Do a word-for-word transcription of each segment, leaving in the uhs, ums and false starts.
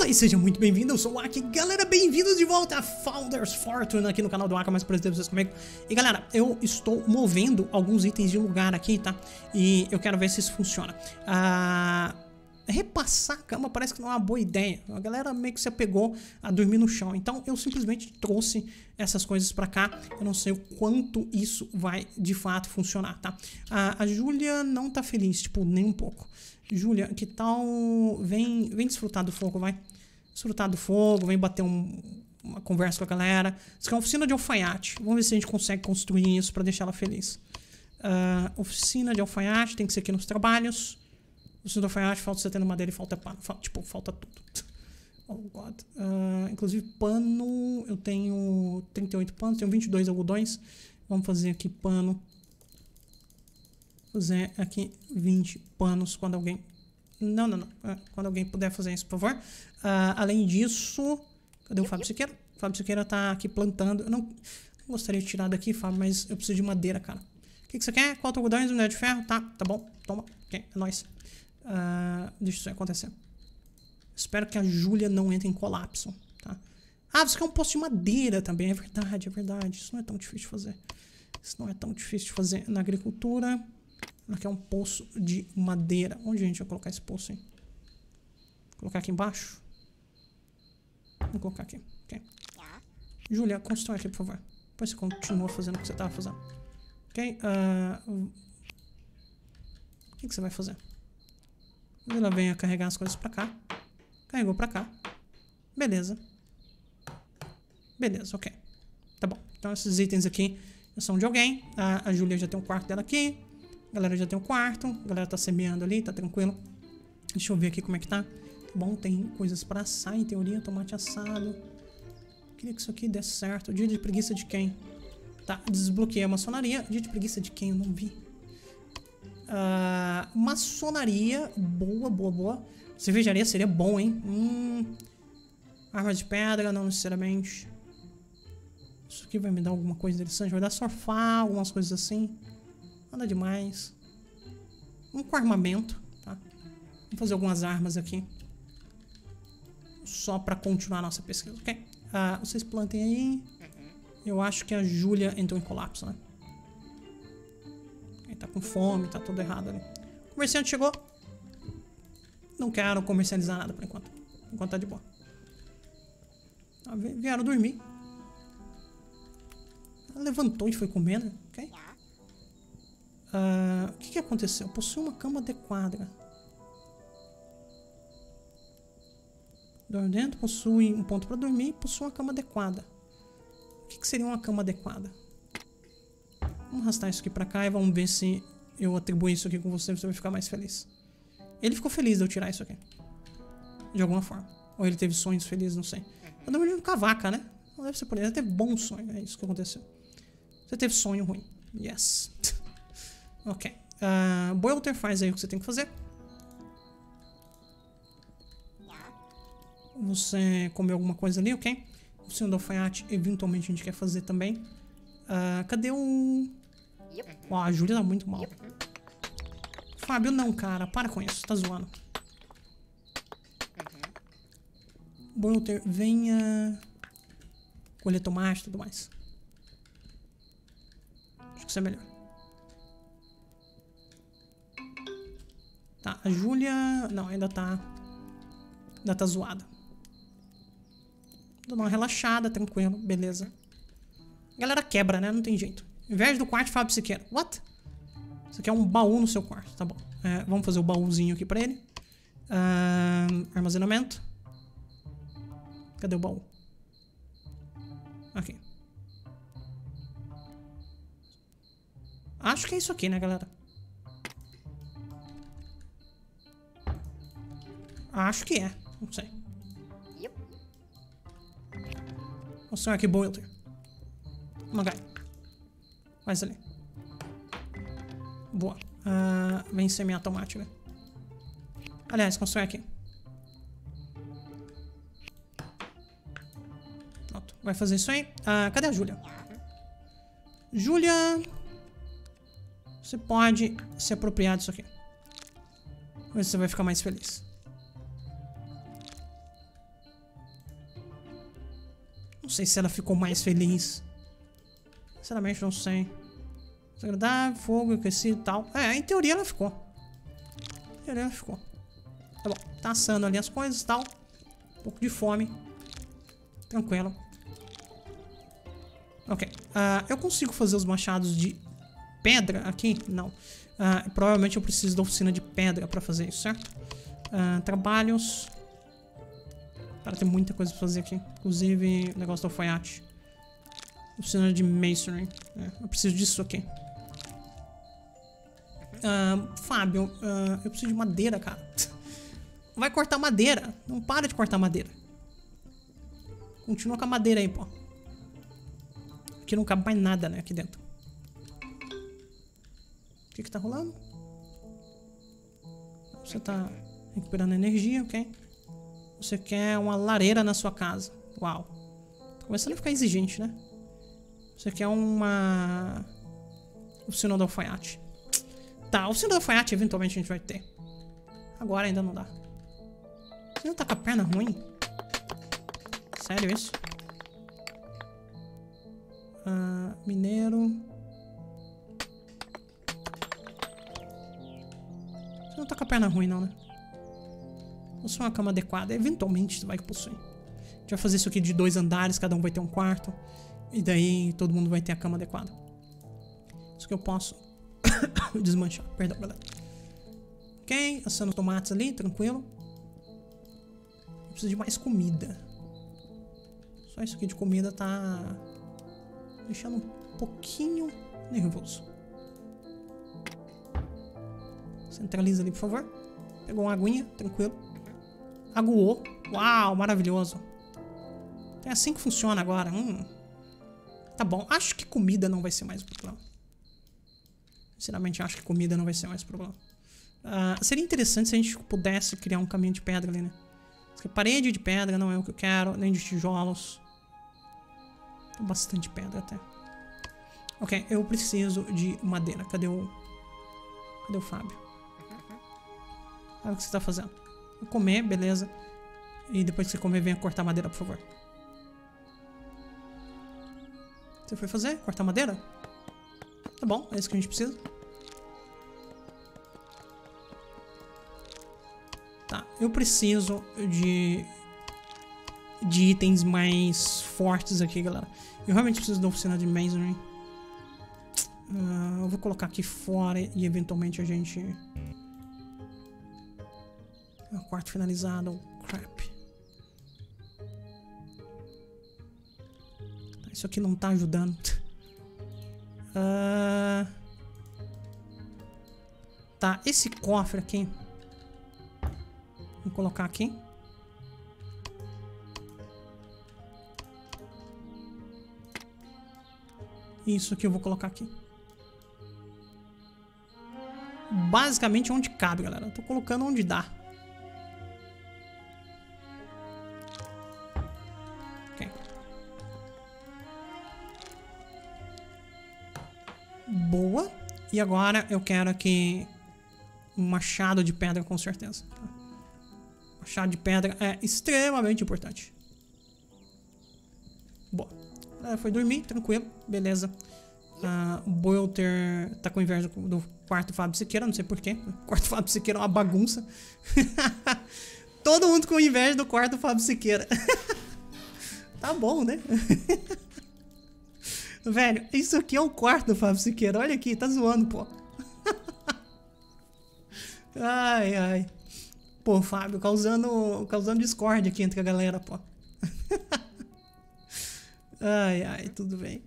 Fala e seja muito bem-vindo, eu sou o Aki. Galera, bem-vindos de volta a Founders Fortune aqui no canal do Aki, mais prazer ter vocês comigo. E galera, eu estou movendo alguns itens de lugar aqui, tá? E eu quero ver se isso funciona. Ah... Repassar a cama parece que não é uma boa ideia. A galera meio que se apegou a dormir no chão. Então eu simplesmente trouxe essas coisas pra cá. Eu não sei o quanto isso vai de fato funcionar, tá? A, a Júlia não tá feliz, tipo, nem um pouco. Júlia, que tal... Vem, vem desfrutar do fogo, vai. Desfrutar do fogo, vem bater um, uma conversa com a galera. Isso aqui é uma oficina de alfaiate. Vamos ver se a gente consegue construir isso pra deixar ela feliz. Uh, oficina de alfaiate, tem que ser aqui nos trabalhos. Oficina de alfaiate, falta setenta madeira e falta pano. Falta, tipo, falta tudo. Oh, God. Uh, inclusive, pano... Eu tenho trinta e oito panos, tenho vinte e dois algodões. Vamos fazer aqui pano. Fazer aqui vinte panos quando alguém... Não, não, não. Uh, quando alguém puder fazer isso, por favor. Uh, além disso... Cadê o Fábio Siqueira? O Fábio Siqueira tá aqui plantando. Eu não, não gostaria de tirar daqui, Fábio, mas eu preciso de madeira, cara. O que, que você quer? Quatro algodões, um de ferro? Tá, tá bom. Toma. Ok, é nóis. Uh, deixa isso acontecer. Espero que a Júlia não entre em colapso, tá? Ah, você quer um poço de madeira também. É verdade, é verdade. Isso não é tão difícil de fazer. Isso não é tão difícil de fazer na agricultura. Aqui é um poço de madeira. Onde a gente vai colocar esse poço aí? Vou colocar aqui embaixo? Vou colocar aqui. Okay. Júlia, constrói aqui, por favor. Depois você continua fazendo o que você estava fazendo. Ok? Uh, o que, que você vai fazer? Ela vem carregar as coisas pra cá. Carregou pra cá. Beleza. Beleza, ok. Tá bom. Então esses itens aqui são de alguém. A, a Júlia já tem um quarto dela aqui. A galera já tem um quarto. A galera tá semeando ali, tá tranquilo. Deixa eu ver aqui como é que tá. Bom, tem coisas pra assar em teoria. Tomate assado. Queria que isso aqui desse certo. Dia de preguiça de quem? Tá, desbloqueei a maçonaria. Dia de preguiça de quem? Eu não vi. Uh, maçonaria, boa, boa, boa. Cervejaria seria bom, hein? Hum, armas de pedra, não necessariamente. Isso aqui vai me dar alguma coisa interessante. Vai dar surfar, algumas coisas assim. Nada demais. Vamos com armamento, tá? Vamos fazer algumas armas aqui. Só pra continuar a nossa pesquisa, ok? Uh, vocês plantem aí. Eu acho que a Júlia entrou em colapso, né? Tá com fome, tá tudo errado ali. O comerciante chegou. Não quero comercializar nada por enquanto. Enquanto tá de boa. Ah, vieram dormir. Ela levantou e foi comer, né? Ok? Uh, o que que aconteceu? Possui uma cama adequada. Dorme dentro, possui um ponto pra dormir e possui uma cama adequada. O que que seria uma cama adequada? Vamos arrastar isso aqui pra cá e vamos ver se eu atribuo isso aqui com você, você vai ficar mais feliz. Ele ficou feliz de eu tirar isso aqui. De alguma forma. Ou ele teve sonhos felizes, não sei. Eu não me lembro com a vaca, né? Não deve ser por ele. Ele teve bom sonho, é isso que aconteceu. Você teve sonho ruim. Yes. Ok. Uh, Boilter, faz aí o que você tem que fazer. Você comeu alguma coisa ali, ok? O senhor do alfaiate, eventualmente a gente quer fazer também. Uh, cadê o... Ó, a Júlia tá muito mal. Fábio, não, cara. Para com isso. Tá zoando. Boilter, venha... colher tomate e tudo mais. Acho que isso é melhor. Tá, a Júlia... Não, ainda tá... Ainda tá zoada. Dou uma relaxada, tranquilo. Beleza. A galera quebra, né? Não tem jeito. Inveja do quarto, Fábio Siqueira. What? Isso aqui é um baú no seu quarto. Tá bom. É, vamos fazer o baúzinho aqui pra ele. Uh, armazenamento. Cadê o baú? Aqui. Acho que é isso aqui, né, galera? Acho que é. Não sei. Vou mostrar aqui, Boilter. Magai. Faz ali. Boa. Uh, vem semear tomate, né? Aliás, constrói aqui. Pronto. Vai fazer isso aí. Uh, cadê a Júlia? Júlia. Você pode se apropriar disso aqui. Ver se você vai ficar mais feliz. sei se ela ficou mais feliz. Sinceramente, não sei. Desagradável, fogo, aquecido e tal. É, em teoria ela ficou. Em teoria ela ficou. Tá bom, tá assando ali as coisas e tal. Um pouco de fome. Tranquilo. Ok. Uh, eu consigo fazer os machados de pedra aqui? Não. Uh, provavelmente eu preciso da oficina de pedra pra fazer isso, certo? Uh, trabalhos. Cara, tem muita coisa pra fazer aqui. Inclusive, o negócio do alfaiate. Oficina de masonry. É, eu preciso disso aqui. Uh, Fábio, uh, eu preciso de madeira, cara. Vai cortar madeira. Não para de cortar madeira. Continua com a madeira aí, pô. Aqui não cabe mais nada, né? Aqui dentro. O que que tá rolando? Você tá recuperando energia, ok? Você quer uma lareira na sua casa. Uau. Tô começando a ficar exigente, né? Você quer uma... oficina do alfaiate. Tá, a oficina do alfaiate eventualmente a gente vai ter. Agora ainda não dá. Você não tá com a perna ruim? Sério isso? Uh, mineiro. Você não tá com a perna ruim não, né? Possui uma cama adequada. Eventualmente você vai possuir. A gente vai fazer isso aqui de dois andares. Cada um vai ter um quarto. E daí todo mundo vai ter a cama adequada. Isso que eu posso desmanchar. Perdão, galera. Ok, assando tomates ali, tranquilo. Eu preciso de mais comida. Só isso aqui de comida tá deixando um pouquinho nervoso. Centraliza ali, por favor. Pegou uma aguinha, tranquilo. Aguou. Uau, maravilhoso. É assim que funciona agora. Hum. Tá bom, acho que comida não vai ser mais um problema. Sinceramente, acho que comida não vai ser mais um problema. Uh, seria interessante se a gente pudesse criar um caminho de pedra ali, né? Porque parede de pedra não é o que eu quero, nem de tijolos. Tem bastante pedra até. Ok, eu preciso de madeira. Cadê o... Cadê o Fábio? Olha o que você tá fazendo. Vou comer, beleza. E depois que você comer, venha cortar madeira, por favor. Você foi fazer? Cortar madeira? Tá bom, é isso que a gente precisa. Tá, eu preciso de... de itens mais fortes aqui, galera. Eu realmente preciso da oficina de masonry. Uh, eu vou colocar aqui fora e eventualmente a gente... É o quarto finalizado. Crap. Isso aqui não tá ajudando. Uh... Tá, esse cofre aqui. Vou colocar aqui. Isso aqui eu vou colocar aqui. Basicamente onde cabe, galera. Eu tô colocando onde dá. Ok. Boa. E agora eu quero aqui um machado de pedra, com certeza. Machado de pedra é extremamente importante. Boa. Foi dormir, tranquilo, beleza. Uh, o Boilter tá com inveja do, do quarto Fábio Siqueira, não sei porquê. O quarto Fábio Siqueira é uma bagunça. Todo mundo com inveja do quarto Fábio Siqueira. Tá bom, né? Velho, isso aqui é o quarto do Fábio Siqueira. Olha aqui, tá zoando, pô. Ai, ai. Pô, Fábio, causando, causando discórdia aqui entre a galera, pô. Ai, ai, tudo bem.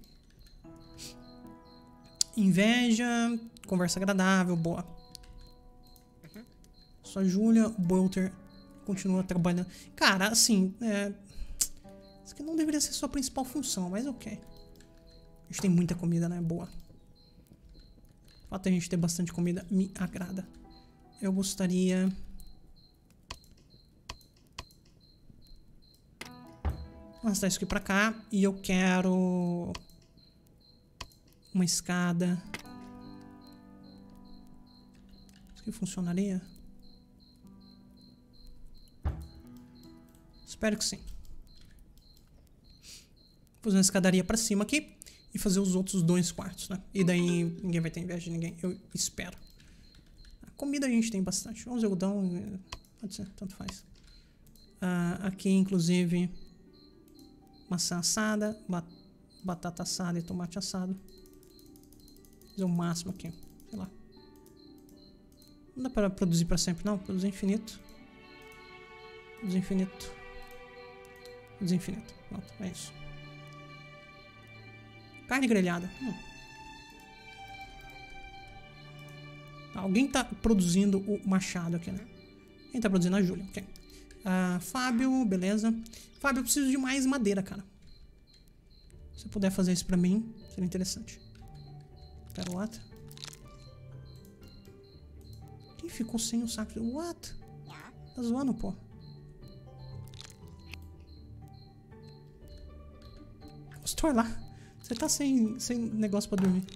Inveja, conversa agradável, boa. Só Júlia, Boilter continua trabalhando. Cara, assim, é... isso aqui não deveria ser sua principal função, mas ok. A gente tem muita comida, né? Boa. O fato de a gente ter bastante comida me agrada. Eu gostaria... Vou arrastar isso aqui pra cá. E eu quero... uma escada. Isso aqui funcionaria? Espero que sim. fazer uma escadaria pra cima aqui e fazer os outros dois quartos, né? E daí ninguém vai ter inveja de ninguém, eu espero. A comida a gente tem bastante. Vamos ver o dão, pode ser, tanto faz. Uh, aqui, inclusive, maçã assada, bat batata assada e tomate assado. Fazer o máximo aqui, sei lá. Não dá pra produzir pra sempre, não. Produzir infinito. Produzir infinito. Produzir infinito. Pronto, é isso. Carne grelhada. Hum. Alguém tá produzindo o machado aqui, né? Quem tá produzindo? A Júlia. Ok. Uh, Fábio, beleza. Fábio, eu preciso de mais madeira, cara. Se você puder fazer isso pra mim, seria interessante. What? Quem ficou sem o saco? What? Tá zoando, pô. Gostou lá? Você tá sem, sem negócio pra dormir.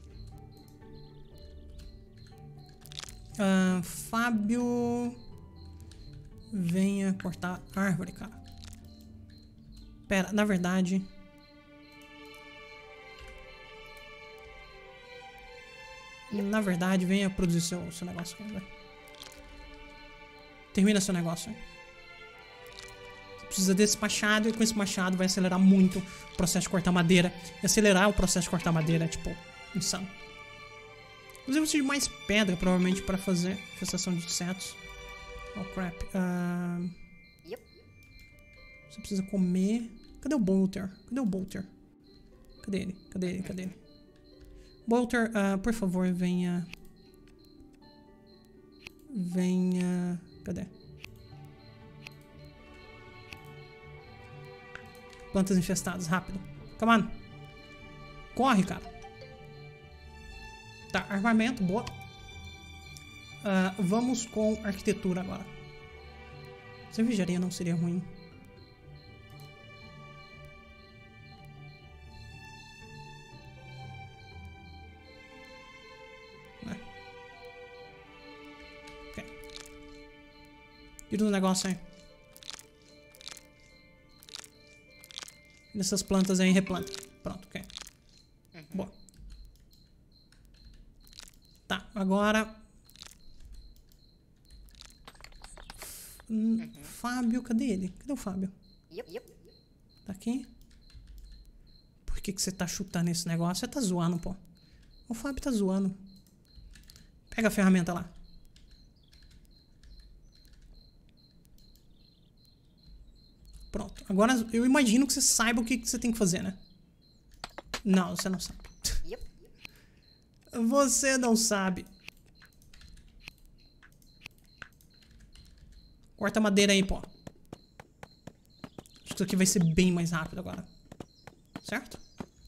Uh, Fábio... Venha cortar árvore, cara. Pera, na verdade... Na verdade, venha produzir seu, seu negócio. Vai. Termina seu negócio. Hein? Você precisa desse machado, e com esse machado vai acelerar muito o processo de cortar madeira. E acelerar o processo de cortar madeira é, tipo, insano. Inclusive, eu preciso de mais pedra, provavelmente, para fazer infestação de insetos. Oh, crap. Uh... Você precisa comer... Cadê o Bolter? Cadê o Bolter? Cadê ele? Cadê ele? Cadê ele? Bolter, uh, por favor, venha... Venha... Cadê? Plantas infestadas, rápido. Come on. Corre, cara. Tá, armamento, boa. Uh, vamos com arquitetura agora. Cervejaria não seria ruim. Tira um negócio aí. Nessas plantas aí, replanta. Pronto, ok. Uhum. Boa. Tá, agora... Uhum. Fábio, cadê ele? Cadê o Fábio? Yep, yep. Tá aqui? Por que que você tá chutando esse negócio? Você tá zoando, pô. O Fábio tá zoando. Pega a ferramenta lá. Pronto. Agora eu imagino que você saiba o que, que você tem que fazer, né? Não, você não sabe. Yep. Você não sabe. Corta a madeira aí, pô. Acho que isso aqui vai ser bem mais rápido agora. Certo?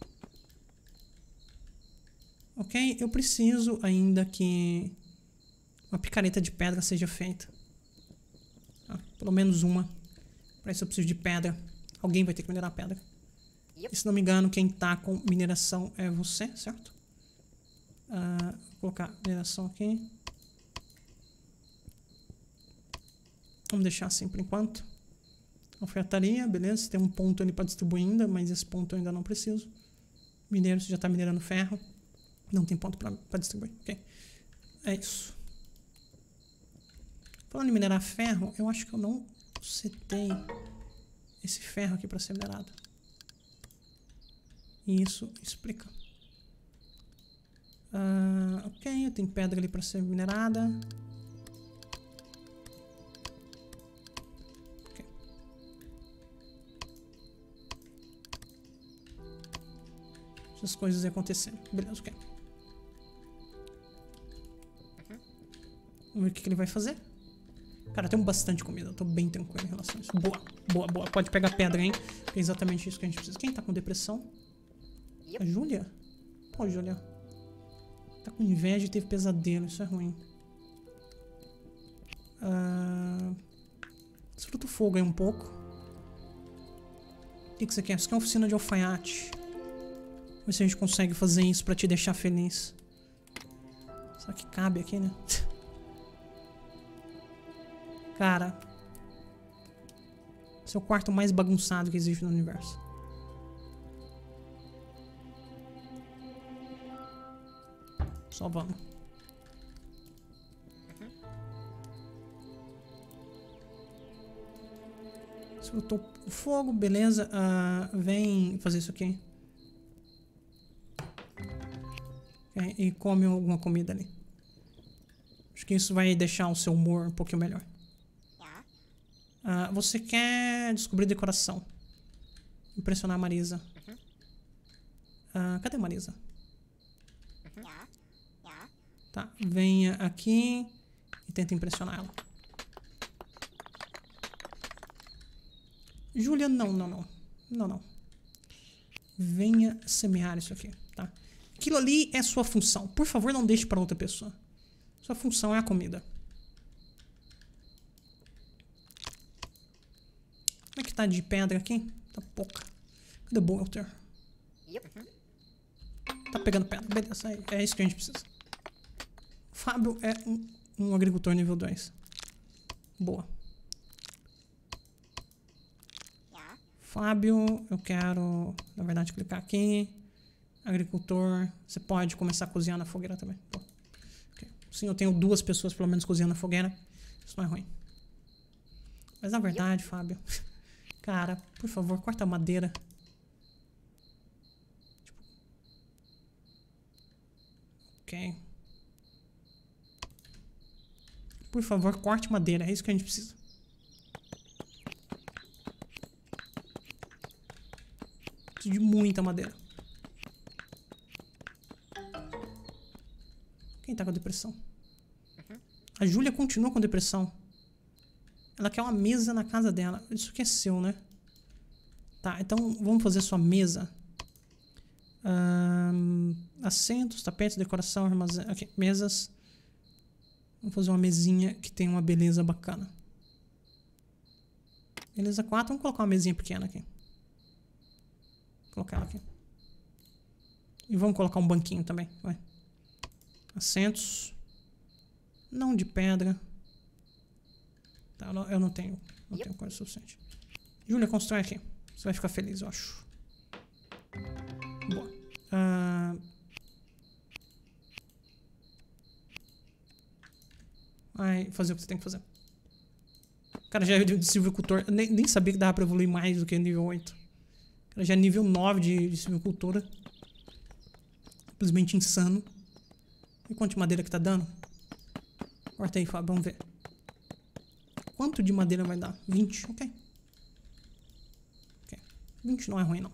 Ok, eu preciso ainda que uma picareta de pedra seja feita. Ah, pelo menos uma. Para isso eu preciso de pedra. Alguém vai ter que minerar pedra. Yep. E, se não me engano, quem tá com mineração é você, certo? Uh, vou colocar mineração aqui. Vamos deixar assim por enquanto. Alfaiataria, beleza. Tem um ponto ali para distribuir ainda, mas esse ponto eu ainda não preciso. Mineiro, você já tá minerando ferro. Não tem ponto para distribuir. Ok. É isso. Falando em minerar ferro, eu acho que eu não setei esse ferro aqui para ser minerado. E isso explica. Uh, ok, tem pedra ali para ser minerada. Okay. Essas coisas acontecendo. Beleza, ok. Vamos ver o que, que ele vai fazer. Cara, tem bastante comida. Eu tô bem tranquilo em relação a isso. Boa, boa, boa. Pode pegar pedra, hein? É exatamente isso que a gente precisa. Quem tá com depressão? A Júlia? Pô, Júlia. Tá com inveja e teve pesadelo. Isso é ruim. Uh... Desfruta o fogo aí um pouco. O que, que você quer? Você quer uma oficina de alfaiate. Vamos ver se a gente consegue fazer isso pra te deixar feliz. Só que cabe aqui, né? Cara, esse é o quarto mais bagunçado que existe no universo. Só vamos. Soltou o fogo, beleza. Uh, vem fazer isso aqui. Okay, e come alguma comida ali. Acho que isso vai deixar o seu humor um pouquinho melhor. Uh, você quer descobrir decoração. Impressionar a Marisa. Uh, cadê a Marisa? Tá, venha aqui e tenta impressionar ela. Júlia, não, não, não. Não, não. Venha semear isso aqui, tá? Aquilo ali é sua função. Por favor, não deixe para outra pessoa. Sua função é a comida. Como é que tá de pedra aqui? Tá pouca. Cadê o Bolter? Tá pegando pedra. Beleza, é isso que a gente precisa. Fábio é um, um agricultor nível dois. Boa. Fábio, eu quero, na verdade, clicar aqui. Agricultor, você pode começar a cozinhar na fogueira também. Pô. Okay. Sim, eu tenho duas pessoas pelo menos cozinhando na fogueira. Isso não é ruim. Mas na verdade, Fábio, cara, por favor, corta a madeira. Tipo... Ok. Por favor, corte madeira. É isso que a gente precisa. De muita madeira. Quem tá com depressão? A Júlia continua com depressão. Ela quer uma mesa na casa dela. Isso aqui é seu, né? Tá, então vamos fazer sua mesa. Um, assentos, tapetes, decoração, armazém. Ok, mesas. Vamos fazer uma mesinha que tem uma beleza bacana. Beleza quatro. Vamos colocar uma mesinha pequena aqui. Colocar ela aqui. E vamos colocar um banquinho também. Vai. Assentos. Não de pedra. Tá, eu não tenho. Não tenho coisa suficiente. Júlia, constrói aqui. Você vai ficar feliz, eu acho. Boa. Uh... Vai fazer o que você tem que fazer. Cara, já é de silvicultor. Eu nem, nem sabia que dava pra evoluir mais do que nível oito. Já é nível nove de, de silvicultura. Simplesmente insano. E quanto de madeira que tá dando? Corta aí, Fábio, vamos ver. Quanto de madeira vai dar? vinte, ok. Ok. vinte não é ruim, não.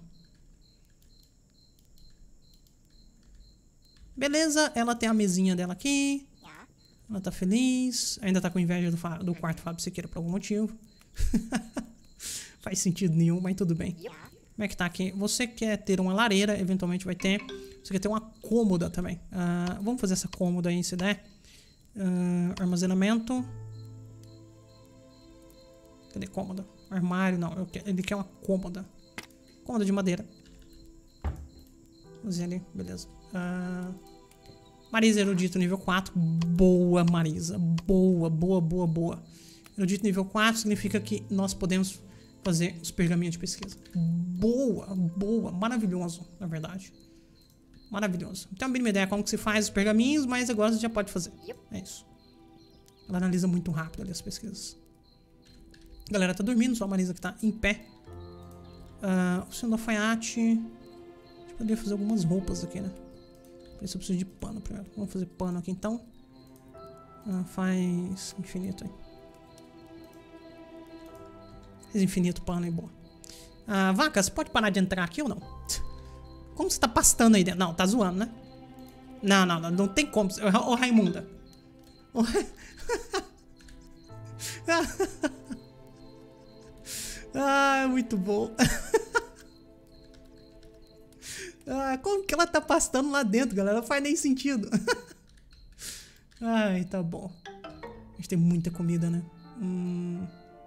Beleza, ela tem a mesinha dela aqui. Ela tá feliz. Ainda tá com inveja do, do quarto Fábio Siqueira por algum motivo. Faz sentido nenhum, mas tudo bem. Como é que tá aqui? Você quer ter uma lareira, eventualmente vai ter. Você quer ter uma cômoda também. Uh, vamos fazer essa cômoda aí, se der. Uh, armazenamento. Cadê cômoda? Armário, não. Eu quero, ele quer uma cômoda. Cômoda de madeira. Vamos ver ali, beleza. Uh, Marisa Erudito nível quatro. Boa, Marisa. Boa, boa, boa, boa. Erudito nível quatro significa que nós podemos fazer os pergaminhos de pesquisa. Boa, boa, maravilhoso, na verdade. Maravilhoso. Não tenho a mínima ideia como que se faz os pergaminhos, mas agora você já pode fazer. É isso. Ela analisa muito rápido ali as pesquisas. A galera tá dormindo, só a Marisa que tá em pé. Uh, o senhor alfaiate. A gente poderia fazer algumas roupas aqui, né? Por isso eu preciso de pano primeiro. Vamos fazer pano aqui então. Uh, faz infinito aí. Infinito pano e boa. Ah, vaca, você pode parar de entrar aqui ou não? Como você tá pastando aí dentro? Não, tá zoando, né? Não, não, não, não tem como. Ô, ô Raimunda. Ô, ah, muito bom. Ah, como que ela tá pastando lá dentro, galera? Não faz nem sentido. Ai, tá bom. A gente tem muita comida, né? Hum...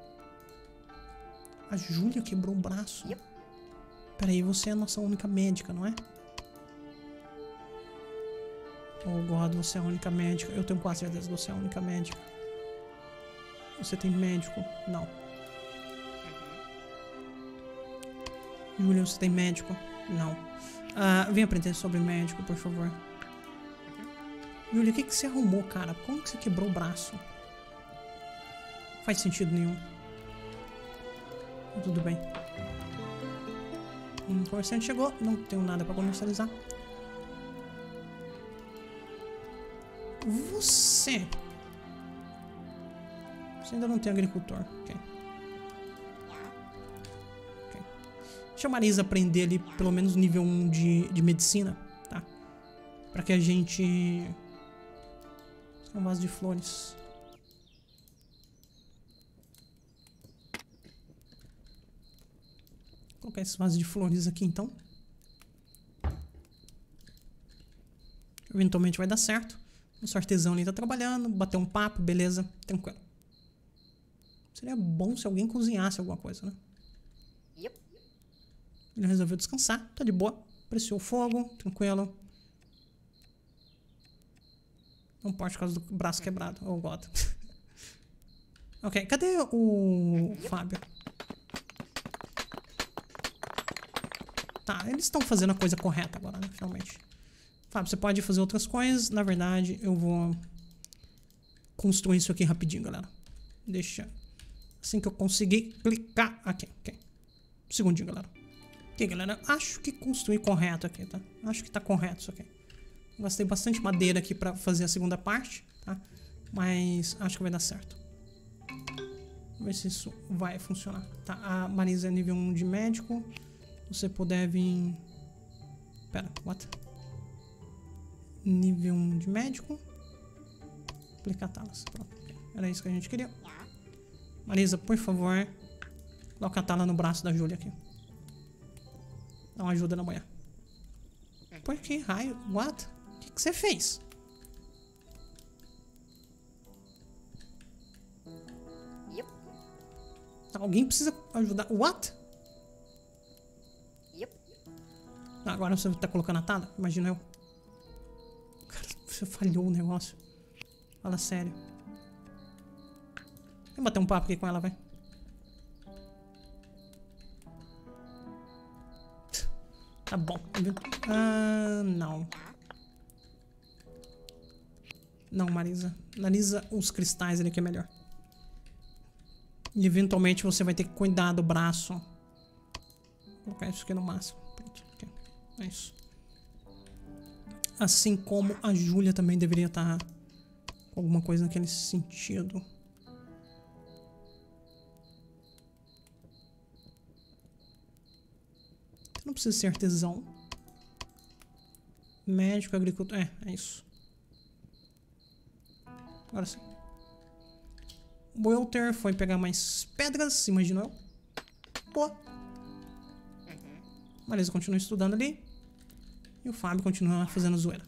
A Júlia quebrou o braço. Yep. Peraí, você é a nossa única médica, não é? Oh, God, você é a única médica. Eu tenho quase certeza que você é a única médica. Você tem médico? Não. Júlia, você tem médico? Não. Uh, vem aprender sobre médico, por favor. Júlia, o que, que você arrumou, cara? Como que você quebrou o braço? Não faz sentido nenhum. Tudo bem. Um comerciante chegou. Não tenho nada pra comercializar. Você... Você ainda não tem agricultor. Ok. Ok. Deixa a Marisa aprender ali pelo menos nível um de, de medicina, tá? Pra que a gente... Um vaso de flores. Vou colocar esse vaso de flores aqui então. Eventualmente vai dar certo. Nosso artesão ali tá trabalhando, bater um papo, beleza, tranquilo. Seria bom se alguém cozinhasse alguma coisa, né? Yep. Ele resolveu descansar, tá de boa. Apreciou o fogo, tranquilo. Não pode por causa do braço quebrado. Oh, God. Ok, cadê o Fábio? Tá, eles estão fazendo a coisa correta agora, né? Finalmente. Fábio, você pode fazer outras coisas. Na verdade, eu vou construir isso aqui rapidinho, galera. Deixa. Assim que eu conseguir clicar aqui. Ok. Um segundinho, galera. Ok, galera. Acho que construí correto aqui, tá? Acho que tá correto isso aqui. Gastei bastante madeira aqui pra fazer a segunda parte, tá? Mas acho que vai dar certo. Vamos ver se isso vai funcionar. Tá, a Marisa é nível um de médico. Você puder vir... Pera, what? Nível um de médico. Aplicar talas. Pronto. Era isso que a gente queria. Marisa, por favor, coloca a tala no braço da Júlia aqui. Dá uma ajuda na mulher. Por que raio? What? O que, que você fez? Yep. Alguém precisa ajudar. What? Yep. Agora você tá colocando a tala? Imagina eu. Cara, você falhou o negócio. Fala sério. Vou bater um papo aqui com ela, vai. Tá bom. Ah, não. Não, Marisa. Analisa os cristais ali que é melhor. E eventualmente você vai ter que cuidar do braço. Vou colocar isso aqui no máximo. Pronto. Okay. É isso. Assim como a Júlia também deveria estar com alguma coisa naquele sentido. Não precisa ser artesão. Médico, agricultor. É, é isso. Agora sim. Walter foi pegar mais pedras, imagino eu. Boa. Marisa continua estudando ali. E o Fábio continua fazendo zoeira.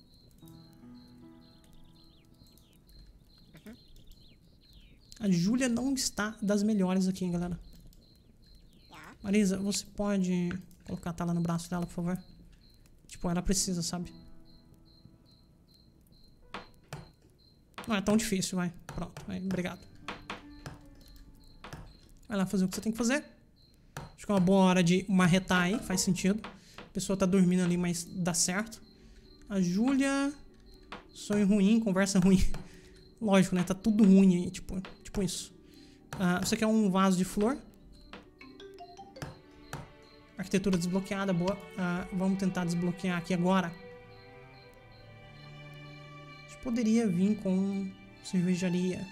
A Júlia não está das melhores aqui, hein, galera. Marisa, você pode colocar a tala no braço dela, por favor? Tipo, ela precisa, sabe? Não é tão difícil, vai. Pronto, vai. Obrigado. Vai lá fazer o que você tem que fazer. Acho que é uma boa hora de marretar aí, faz sentido. A pessoa tá dormindo ali, mas dá certo. A Júlia... Sonho ruim, conversa ruim. Lógico, né? Tá tudo ruim aí, tipo, tipo isso. Ah, você quer um vaso de flor? Arquitetura desbloqueada, boa. Ah, vamos tentar desbloquear aqui agora. A gente poderia vir com cervejaria.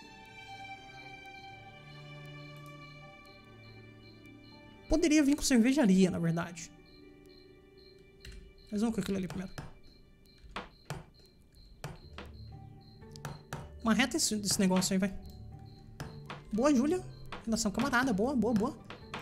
Poderia vir com cervejaria, na verdade. Mas vamos com aquilo ali primeiro. Marreta esse, esse negócio aí, vai. Boa, Júlia. Relação camarada, boa, boa, boa.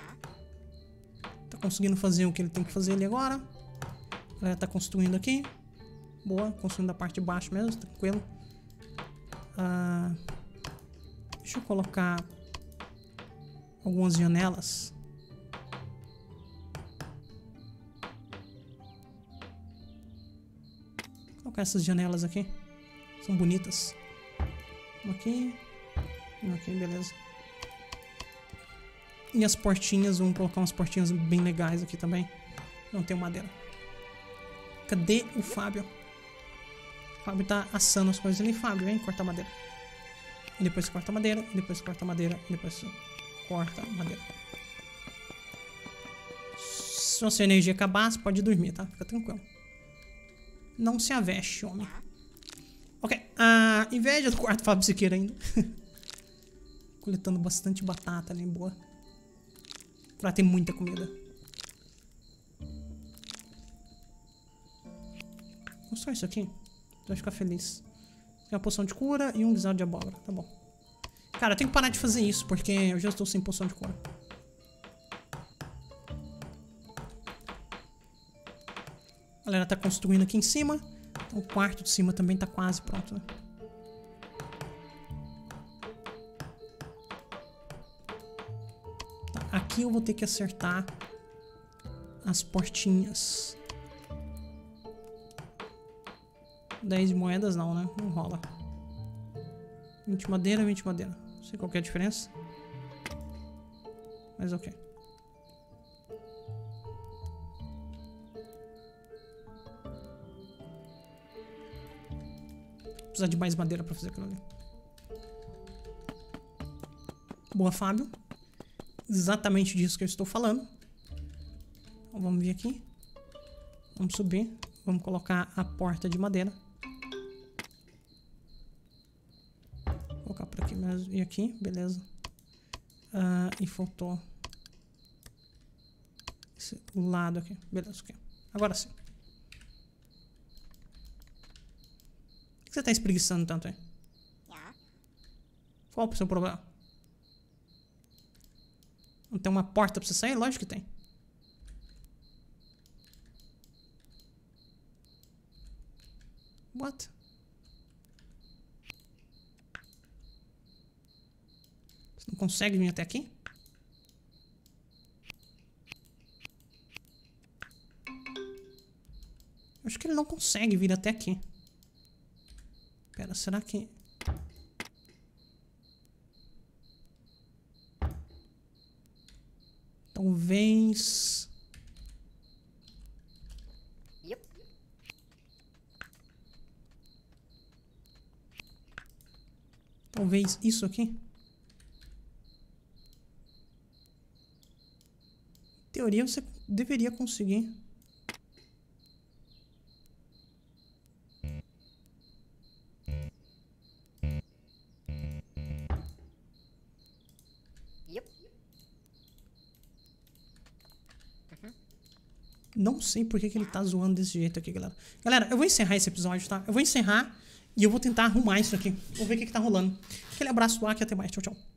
Tá conseguindo fazer o que ele tem que fazer ali agora. Ela tá construindo aqui. Boa, construindo a parte de baixo mesmo, tranquilo. Ah, deixa eu colocar algumas janelas. Vou colocar essas janelas aqui. São bonitas. Uma aqui. Uma aqui, beleza. E as portinhas, vamos colocar umas portinhas bem legais aqui também. Não tem madeira. Cadê o Fábio? O Fábio tá assando as coisas ali. Fábio, vem cortar madeira. E depois corta madeira, e depois corta madeira, e depois corta madeira. Se a sua energia acabar, você pode dormir, tá? Fica tranquilo. Não se aveste, homem. Ok, a inveja do quarto Fábio Siqueira ainda. Coletando bastante batata ali, boa. Pra ter muita comida. Só isso aqui. Vai ficar feliz. Tem uma poção de cura e um guisado de abóbora. Tá bom. Cara, eu tenho que parar de fazer isso, porque eu já estou sem poção de cura. A galera tá construindo aqui em cima. Então o quarto de cima também tá quase pronto, né? Tá, aqui eu vou ter que acertar as portinhas. dez moedas não, né? Não rola. vinte madeira, vinte madeira. Não sei qual que é a diferença. Mas ok. Precisa de mais madeira pra fazer aquilo ali. Boa, Fábio. Exatamente disso que eu estou falando. Então, vamos vir aqui. Vamos subir. Vamos colocar a porta de madeira. Vou colocar por aqui mesmo. E aqui, beleza. Uh, e faltou esse lado aqui. Beleza, ok. Agora sim. Por que você tá espreguiçando tanto aí? Qual é o seu problema? Não tem uma porta pra você sair? Lógico que tem. What? Você não consegue vir até aqui? Eu acho que ele não consegue vir até aqui. Pera, será que... Talvez... Talvez isso aqui. Em teoria você deveria conseguir. Não sei por que, que ele tá zoando desse jeito aqui, galera. Galera, eu vou encerrar esse episódio, tá? Eu vou encerrar e eu vou tentar arrumar isso aqui. Vou ver o que, que tá rolando. Aquele abraço do Aki e até mais. Tchau, tchau.